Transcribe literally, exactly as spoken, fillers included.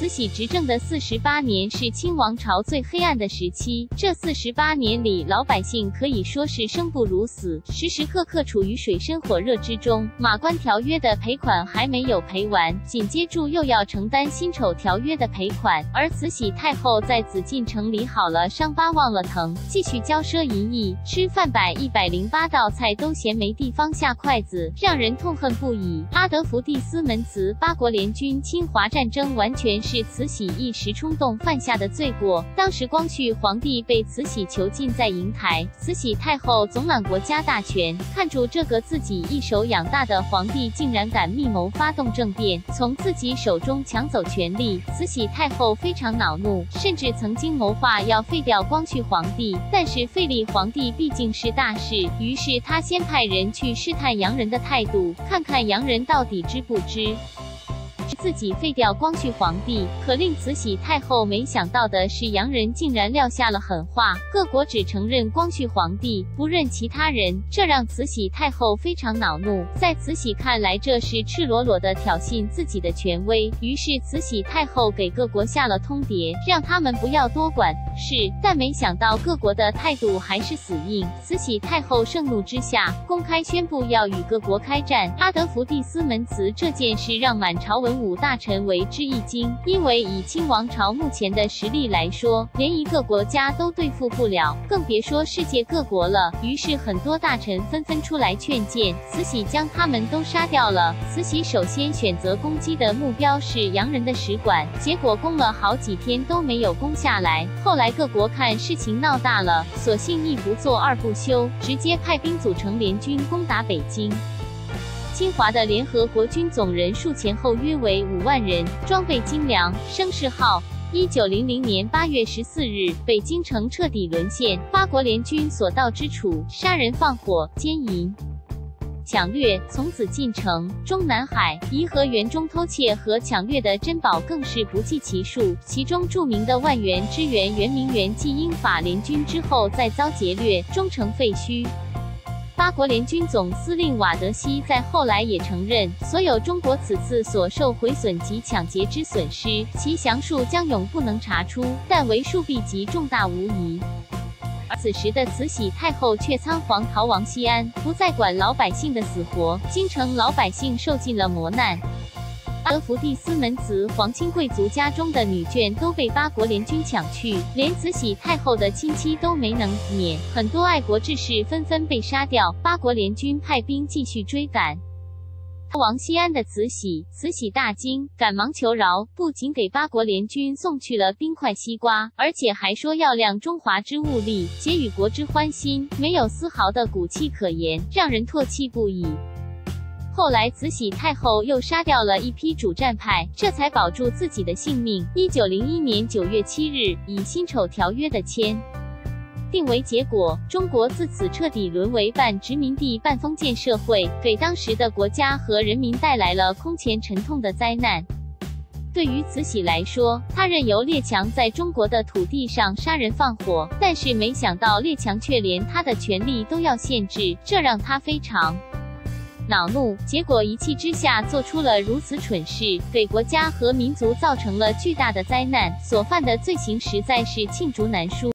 慈禧执政的四十八年是清王朝最黑暗的时期，这四十八年里，老百姓可以说是生不如死，时时刻刻处于水深火热之中。马关条约的赔款还没有赔完，紧接住又要承担辛丑条约的赔款，而慈禧太后在紫禁城里好了伤疤忘了疼，继续骄奢淫逸，吃饭摆一百零八道菜都嫌没地方下筷子，让人痛恨不已。阿德福蒂斯门词，八国联军侵华战争完全是慈禧一时冲动犯下的罪过。当时光绪皇帝被慈禧囚禁在瀛台，慈禧太后总揽国家大权，看住这个自己一手养大的皇帝竟然敢密谋发动政变，从自己手中抢走权力，慈禧太后非常恼怒，甚至曾经谋划要废掉光绪皇帝。但是废立皇帝毕竟是大事，于是他先派人去试探洋人的态度，看看洋人到底知不知自己废掉光绪皇帝。可令慈禧太后没想到的是，洋人竟然撂下了狠话，各国只承认光绪皇帝，不认其他人，这让慈禧太后非常恼怒。在慈禧看来，这是赤裸裸的挑衅自己的权威，于是慈禧太后给各国下了通牒，让他们不要多管事。但没想到各国的态度还是死硬，慈禧太后盛怒之下，公开宣布要与各国开战。阿德福蒂斯门词这件事让满朝文武大臣为之一惊，因为以清王朝目前的实力来说，连一个国家都对付不了，更别说世界各国了。于是很多大臣纷纷出来劝谏，慈禧将他们都杀掉了。慈禧首先选择攻击的目标是洋人的使馆，结果攻了好几天都没有攻下来。后来各国看事情闹大了，索性一不做二不休，直接派兵组成联军攻打北京。侵华的联合国军总人数前后约为五万人，装备精良，声势浩。一九零零年八月十四日，北京城彻底沦陷，八国联军所到之处，杀人放火、奸淫、抢掠，从紫禁城、中南海、颐和园中偷窃和抢掠的珍宝更是不计其数。其中著名的万源支援圆明园继英法联军之后再遭劫掠，终成废墟。八国联军总司令瓦德西在后来也承认，所有中国此次所受毁损及抢劫之损失，其详数将永不能查出，但为数必极重大无疑。而此时的慈禧太后却仓皇逃亡西安，不再管老百姓的死活，京城老百姓受尽了磨难。阿德福蒂斯门词，皇亲贵族家中的女眷都被八国联军抢去，连慈禧太后的亲戚都没能免，很多爱国志士纷纷被杀掉。八国联军派兵继续追赶。逃亡西安的慈禧，慈禧大惊，赶忙求饶，不仅给八国联军送去了冰块西瓜，而且还说要量中华之物力，结与国之欢心，没有丝毫的骨气可言，让人唾弃不已。后来慈禧太后又杀掉了一批主战派，这才保住自己的性命。一九零一年九月七日，以辛丑条约的签定为结果，中国自此彻底沦为半殖民地半封建社会，给当时的国家和人民带来了空前沉痛的灾难。对于慈禧来说，她任由列强在中国的土地上杀人放火，但是没想到列强却连她的权利都要限制，这让她非常恼怒，结果一气之下做出了如此蠢事，给国家和民族造成了巨大的灾难，所犯的罪行实在是罄竹难书。